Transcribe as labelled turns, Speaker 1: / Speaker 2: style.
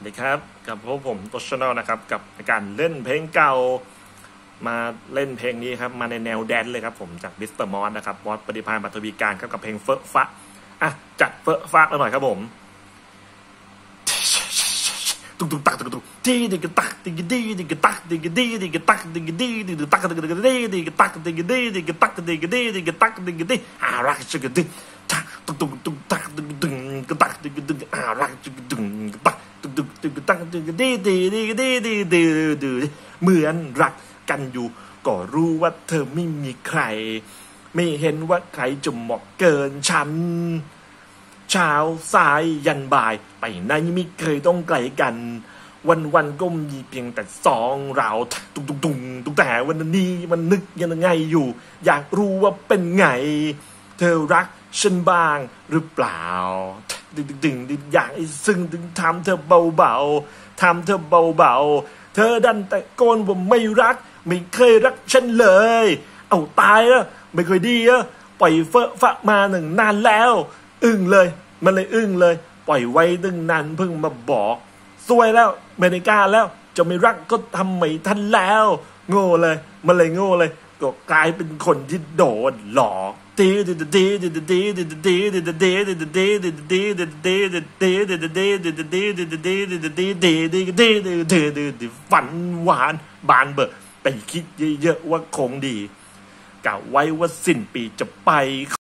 Speaker 1: ดีครับกับพวกผมโตชแนลนะครับกับการเล่นเพลงเก่ามาเล่นเพลงนี้ครับมาในแนวแดนเลยครับผมจากมิสเตอร์มอสนะครับมอสปฏิภาณปัทวีการครับกับเพลงเฟอะฟะอ่ะจัดเฟอะฟะหน่อยครับผมตุกตุกตักตุกตุกดีดีกตักดีดีดีกตักดีดีดีกตักดีดีดีตักดีดีดีกตักดีดีดีกตักดีดีดีกตักดีดีรักจุกดีตุกตุกตุกตักดึงดึงกตักดึงดึงรักจุกดึงตักดึงดึงตักดึงดีดีดีดีดีดีดีเหมือนรักกันอยู่ก็รู้ว่าเธอไม่มีใครไม่เห็นว่าใครจะเหมาะเกินฉันเช้าสายยันบ่ายไปไหนไม่เคยต้องไกลกันวันก็มีเพียงแต่สองเราตุ้งแต่วันนี้มันนึกยังไงอยู่อยากรู้ว่าเป็นไงเธอรักฉันบ้างหรือเปล่าดึงอยากให้ซึ้งดึงทำเธอเบาๆทำเธอเบาๆเธอดันแต่โกนว่าไม่รักไม่เคยรักฉันเลยเอาตายแล้วไม่เคยดีอะปล่อยเฟอะฟะมาหนึ่งนานแล้วอึ้งเลยมันเลยอึ้งเลยปล่อยไว้ดึงนานเพิ่งมาบอกซวยแล้วไม่ได้กล้าแล้วจะไม่รักก็ทำไม่ทันแล้วโง่เลยมันเลยโง่เลยก็กลายเป็นคนที่โดนหลอกฝันหวานบานเบอร์ไปคิดเยอะๆว่าคงดีกะไว้ว่าสิ้นปีจะไป